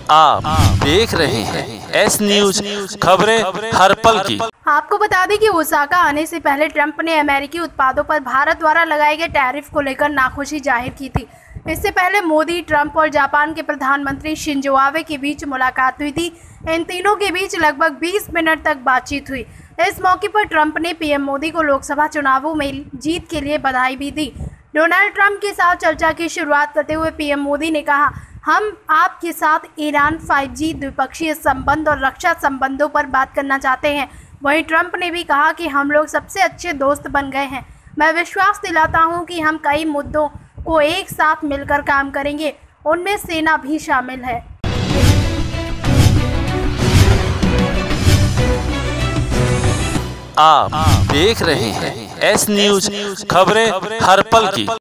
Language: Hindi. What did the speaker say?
आप देख रहे हैं एस न्यूज खबरें हर पल की। आपको बता दें कि ओसाका आने से पहले ट्रंप ने अमेरिकी उत्पादों पर भारत द्वारा लगाए गए टैरिफ को लेकर नाखुशी जाहिर की थी। इससे पहले मोदी, ट्रंप और जापान के प्रधानमंत्री शिंजो आबे के बीच मुलाकात हुई थी। इन तीनों के बीच लगभग 20 मिनट तक बातचीत हुई। इस मौके पर ट्रंप ने पीएम मोदी को लोकसभा चुनावों में जीत के लिए बधाई भी दी। डोनाल्ड ट्रंप के साथ चर्चा की शुरुआत करते हुए पीएम मोदी ने कहा, हम आपके साथ ईरान 5G, द्विपक्षीय संबंध और रक्षा संबंधों पर बात करना चाहते हैं। वहीं ट्रंप ने भी कहा कि हम लोग सबसे अच्छे दोस्त बन गए हैं। मैं विश्वास दिलाता हूं कि हम कई मुद्दों को एक साथ मिलकर काम करेंगे, उनमें सेना भी शामिल है। आप देख रहे हैं एस न्यूज खबरें हर पल की।